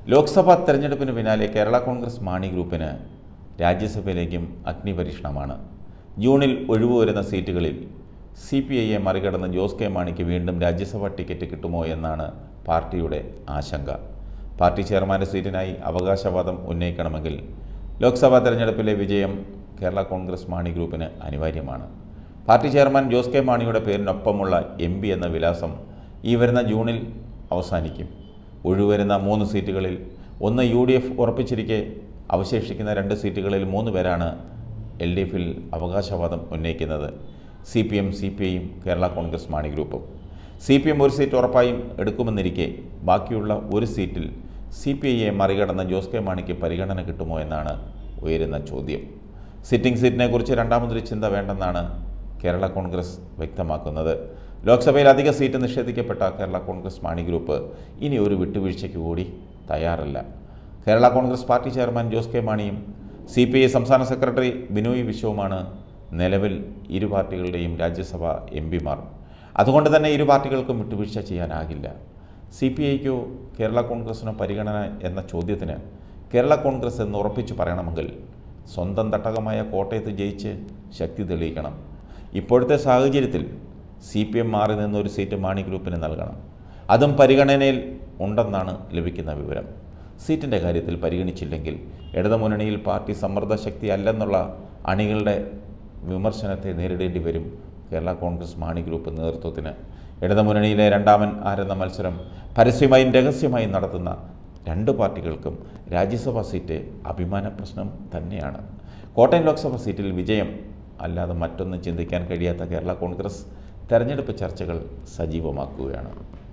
ലോക്സഭാ തെരഞ്ഞെടുപ്പിന് പിന്നാലെ കേരള കോൺഗ്രസ് മാണി ഗ്രൂപ്പിന് രാജ്യസഭയിലേക്കും അഗ്നിപരീക്ഷണമാണ്. ജൂണിൽ ഒഴിവ് വരുന്ന സീറ്റുകളിൽ CPIയെ മറികടന്ന് ജോസ് കെ മാണിക്ക് വീണ്ടും രാജ്യസഭാ ടിക്കറ്റ് കിട്ടുമോ എന്നാണ് പാർട്ടിയുടെ ആശങ്ക. പാർട്ടി ചെയർമാൻ്റെ സീറ്റിനായി അവകാശവാദം ഉന്നയിക്കണമെങ്കിൽ ലോക്സഭാ തെരഞ്ഞെടുപ്പിലെ വിജയം കേരള കോൺഗ്രസ് മാണി ഗ്രൂപ്പിന് അനിവാര്യമാണ്. പാർട്ടി ചെയർമാൻ ജോസ് കെ മാണിയുടെ പേരിനൊപ്പമുള്ള MP എന്ന വിലാസം ഈ വരുന്ന ജൂണിൽ അവസാനിക്കും. ഒഴിവരുന്ന 3 സീറ്റുകളിൽ 1 UDF ഉറപ്പിച്ചിരിക്കെ അവശേഷിക്കുന്ന 2 സീറ്റുകളിൽ 3 പേരാണ് LDFിൽ അവകാശവാദം ഉന്നയിക്കുന്നത്. CPM, CPIയും കേരള കോൺഗ്രസ് മാണി ഗ്രൂപ്പും. CPM ഒരു സീറ്റ് ഉറപ്പായും എടുക്കുമെന്നിരിക്കെ ബാക്കിയുള്ള ഒരു സീറ്റിൽ CPIയെ മറികടന്ന ജോസ് കെ മാണിക്ക് പരിഗണന കിട്ടുമോ എന്നാണ് ഉയരുന്ന ചോദ്യം. സിറ്റിംഗ് സീറ്റിനെക്കുറിച്ച് രണ്ടാമതൊരു ചിന്ത വേണ്ടെന്നാണ് കേരള കോൺഗ്രസ് വ്യക്തമാക്കുന്നത്. ലോക്സഭയിൽ അധിക സീറ്റ് നിഷേധിക്കപ്പെട്ട കേരള കോൺഗ്രസ് മാണി ഗ്രൂപ്പ് ഇനി ഒരു വിട്ടുവീഴ്ചയ്ക്ക് കൂടി തയ്യാറല്ല. Kerala Congress party chairman Jose K മാണിയും CPI സംസ്ഥാന സെക്രട്ടറി ബിനോയ് വിശ്വവുമാണ് നിലവിൽ ഇരു പാർട്ടികളുടെയും രാജ്യസഭാ MPമാർ. അതുകൊണ്ട് തന്നെ ഇരു പാർട്ടികൾക്കും വിട്ടുവീഴ്ച ചെയ്യാനാകില്ല. CPIക്കോ കേരള കോൺഗ്രസിനോ പരിഗണന എന്ന ചോദ്യത്തിന് കേരള കോൺഗ്രസ് എന്ന് ഉറപ്പിച്ചു പറയണമെങ്കിൽ സ്വന്തം തട്ടകമായ കോട്ടയത്ത് ജയിച്ച് ശക്തി തെളിയിക്കണം. ഇപ്പോഴത്തെ സാഹചര്യത്തിൽ CPM മാറി നിന്നൊരു സീറ്റ് മാണി ഗ്രൂപ്പിന് നൽകണം. അതും പരിഗണനയിൽ ഉണ്ടെന്നാണ് ലഭിക്കുന്ന വിവരം. സീറ്റിൻ്റെ കാര്യത്തിൽ പരിഗണിച്ചില്ലെങ്കിൽ ഇടതുമുന്നണിയിൽ പാർട്ടി സമ്മർദ്ദ ശക്തി അല്ലെന്നുള്ള അണികളുടെ വിമർശനത്തെ നേരിടേണ്ടി വരും കേരള കോൺഗ്രസ് മാണി ഗ്രൂപ്പ് നേതൃത്വത്തിന്. ഇടതുമുന്നണിയിലെ രണ്ടാമൻ ആരെന്ന മത്സരം പരസ്യമായും രഹസ്യമായും നടത്തുന്ന 2 പാർട്ടികൾക്കും രാജ്യസഭാ സീറ്റ് അഭിമാന പ്രശ്നം തന്നെയാണ്. കോട്ടയം ലോക്സഭാ സീറ്റിൽ വിജയം അല്ലാതെ മറ്റൊന്നും ചിന്തിക്കാൻ കഴിയാത്ത കേരള കോൺഗ്രസ് തെരഞ്ഞെടുപ്പ് ചർച്ചകൾ സജീവമാക്കുകയാണ്.